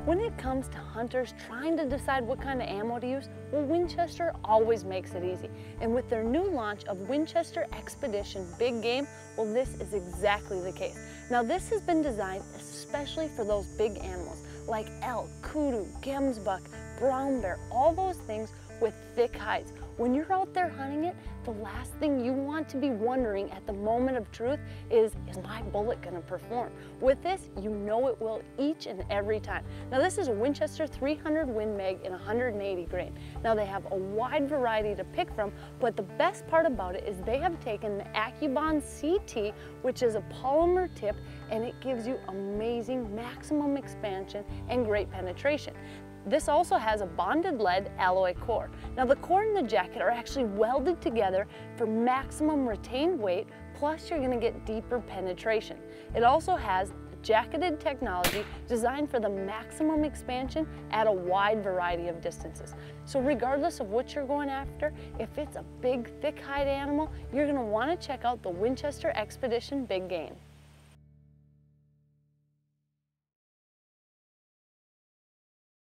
When it comes to hunters trying to decide what kind of ammo to use, well, Winchester always makes it easy. And with their new launch of Winchester Expedition Big Game, well, this is exactly the case. Now, this has been designed especially for those big animals like elk, kudu, gemsbuck, brown bear, all those things with thick hides. When you're out there hunting it, the last thing you want to be wondering at the moment of truth is my bullet gonna perform? With this, you know it will each and every time. Now, this is a Winchester 300 Win Mag in 180 grain. Now, they have a wide variety to pick from, but the best part about it is they have taken the AccuBond CT, which is a polymer tip, and it gives you amazing maximum expansion and great penetration. This also has a bonded lead alloy core. Now, the core and the jacket are actually welded together for maximum retained weight, plus you're gonna get deeper penetration. It also has jacketed technology designed for the maximum expansion at a wide variety of distances. So regardless of what you're going after, if it's a big, thick hide animal, you're gonna wanna check out the Winchester Expedition Big Game.